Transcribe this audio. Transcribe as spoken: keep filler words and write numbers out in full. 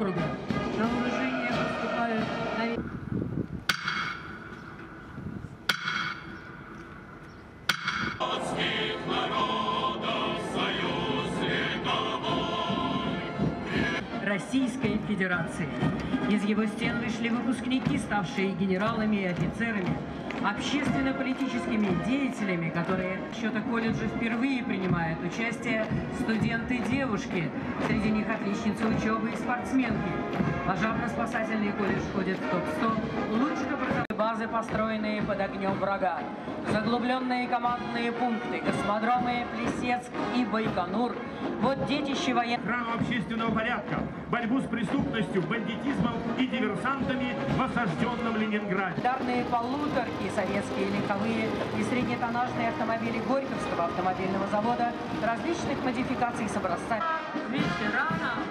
округа. На вооружение поступают на... Российской Федерации. Из его стен вышли выпускники, ставшие генералами и офицерами, общественно-политическими деятелями, которые в счета колледжа впервые принимают участие студенты-девушки. Среди них отличницы учебы и спортсменки. Пожарно-спасательный колледж входит в топ сто лучших образований. Базы, построенные под огнем врага. Заглубленные командные пункты, космодромы Плесецк и Байконур. Вот детище военных. Охрану общественного порядка, борьбу с преступностью, бандитизмом и диверсантами в осажденном Ленинграде. Ударные полуторки, советские легковые и среднетоннажные автомобили Горьковского автомобильного завода различных модификаций с образцами. Ветеранам